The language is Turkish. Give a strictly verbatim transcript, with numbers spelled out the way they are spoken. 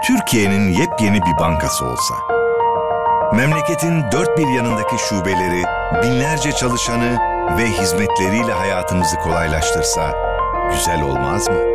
Türkiye'nin yepyeni bir bankası olsa. Memleketin dört bir yanındaki şubeleri, binlerce çalışanı ve hizmetleriyle hayatımızı kolaylaştırsa güzel olmaz mı?